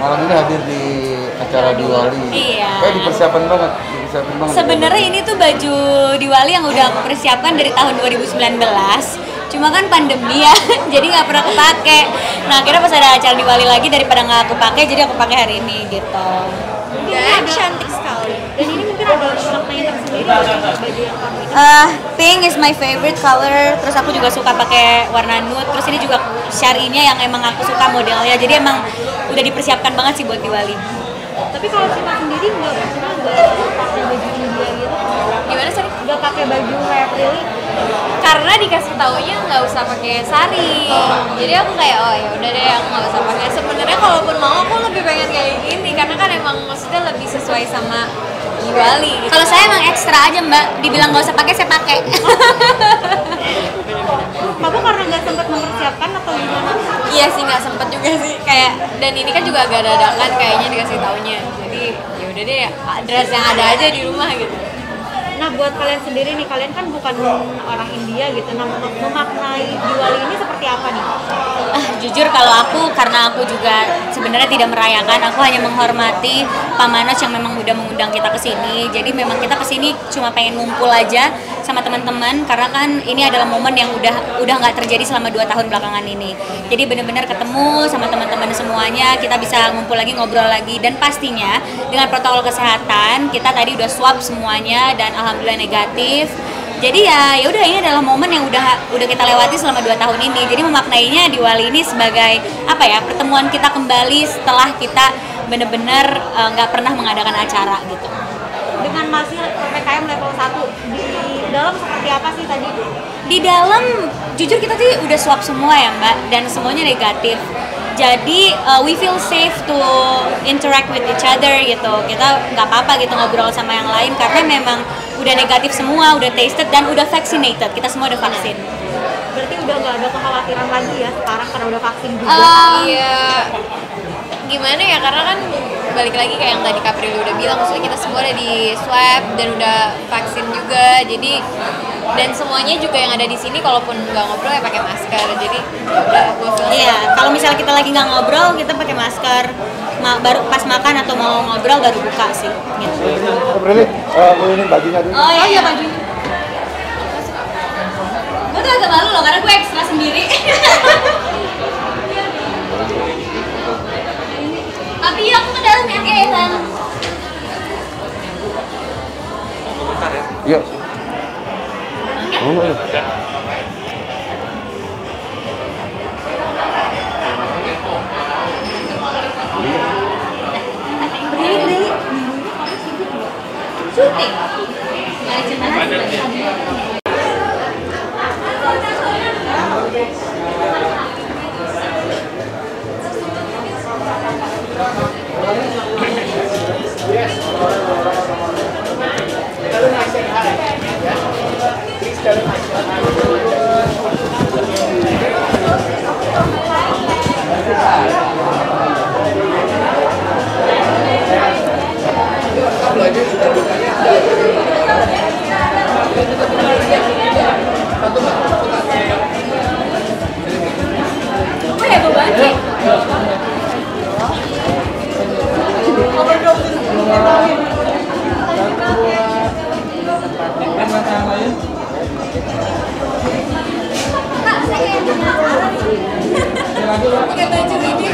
malam ini hadir di acara Diwali. Iya. Dipersiapkan banget. Sebenarnya ini tuh baju Diwali yang udah aku persiapkan dari tahun 2019. Cuma kan pandemi ya, jadi nggak pernah kepake. Nah akhirnya pas ada acara Diwali lagi, daripada nggak aku pakai, jadi aku pakai hari ini gitu. Dan cantik sekali. Dan ini mungkin ada maknanya tersendiri baju yang kamu ini. Pink is my favorite color. Terus aku juga suka pakai warna nude. Terus ini juga syarinya yang emang aku suka modelnya. Jadi emang udah dipersiapkan banget sih buat Diwali. Tapi kalau Sima sendiri nggak pakai baju India gitu? Gimana sih? Nggak pakai baju kayak Prilly? Karena dikasih taunya nggak usah pakai sari, jadi aku kayak oh ya udah deh aku nggak usah pakai. Sebenarnya kalaupun mau aku lebih pengen kayak gini karena kan emang maksudnya lebih sesuai sama Diwali. Kalau saya emang ekstra aja mbak, dibilang nggak usah pakai saya pakai. Kamu karena nggak sempat mempersiapkan atau gimana? Iya sih nggak sempet juga sih kayak, dan ini kan juga agak dadakan kayaknya dikasih taunya. Jadi ya udah deh dress yang ada aja di rumah gitu. Nah buat kalian sendiri nih, kalian kan bukan orang India gitu, nah memaknai Diwali ini seperti apa nih? Jujur kalau aku, karena aku juga sebenarnya tidak merayakan, aku hanya menghormati Pak Manoj yang memang udah mengundang kita ke sini. Jadi memang kita ke sini cuma pengen ngumpul aja sama teman-teman, karena kan ini adalah momen yang udah nggak terjadi selama 2 tahun belakangan ini. Jadi benar-benar ketemu sama teman-teman semuanya, kita bisa ngumpul lagi, ngobrol lagi, dan pastinya dengan protokol kesehatan kita tadi udah swab semuanya dan alhamdulillah negatif. Jadi ya udah, ini adalah momen yang udah kita lewati selama 2 tahun ini. Jadi memaknainya Diwali ini sebagai apa ya, pertemuan kita kembali setelah kita benar-benar nggak pernah mengadakan acara gitu. Dengan masih PPKM level 1, di dalam seperti apa sih tadi? Di dalam jujur kita sih udah swab semua ya mbak, dan semuanya negatif. Jadi we feel safe to interact with each other gitu. Kita nggak apa-apa gitu ngobrol sama yang lain karena memang udah negatif semua, udah tasted dan udah vaccinated. Kita semua udah vaksin. Berarti udah nggak ada kekhawatiran lagi ya sekarang karena udah vaksin juga. Iya, gimana ya, karena kan balik lagi kayak yang tadi Kapril udah bilang, maksudnya kita semua udah di swab dan udah vaksin juga. Jadi dan semuanya juga yang ada di sini kalaupun nggak ngobrol ya pakai masker. Jadi udah gue Iya, kalau misalnya kita lagi nggak ngobrol kita pakai masker. Baru pas makan atau mau ngobrol baru buka sih. Gitu. Prilly, ini bajunya dulu. Oh iya bajunya. Gue tuh agak malu loh karena gue ekstra sendiri. Tapi ya aku ke dalam ya kayaknya. Yuk. Oh, Syuting. Oh ya, gue banget. Pakai baju ini.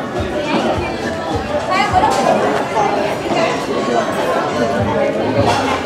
Saya boleh.